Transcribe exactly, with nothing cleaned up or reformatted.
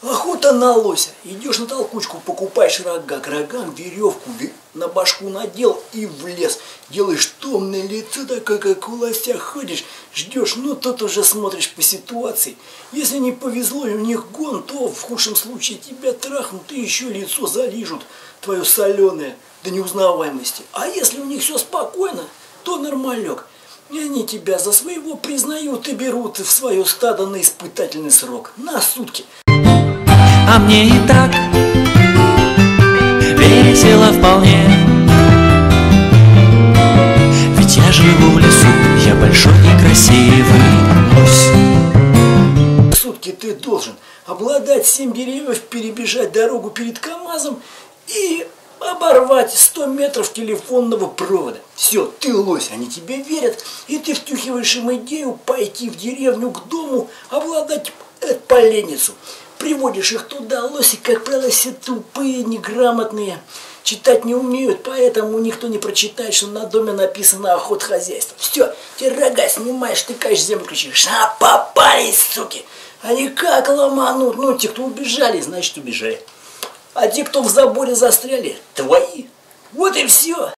Охота на лося. Идешь на толкучку, покупаешь рога, к рогам веревку на башку надел и в лес. Делаешь томное лицо, такое, как у лося ходишь, ждешь, ну тут уже смотришь по ситуации. Если не повезло и у них гон, то в худшем случае тебя трахнут и еще лицо залижут, твое соленое до неузнаваемости. А если у них все спокойно, то нормалек. И они тебя за своего признают и берут в свое стадо на испытательный срок, на сутки. А мне и так весело вполне, ведь я живу в лесу, я большой и красивый лось. Сутки ты должен обладать семь деревьев, перебежать дорогу перед КамАЗом и оборвать сто метров телефонного провода. Все, ты лось, они тебе верят, и ты втюхиваешь им идею пойти в деревню к дому, обладать поленницу. Приводишь их туда, лоси, как правило, все тупые, неграмотные, читать не умеют, поэтому никто не прочитает, что на доме написано охотхозяйство. Все, те рога снимаешь, тыкаешь в землю, кричишь: а попались, суки! Они как ломанут? Ну, те, кто убежали, значит убежали. А те, кто в заборе застряли, твои. Вот и все.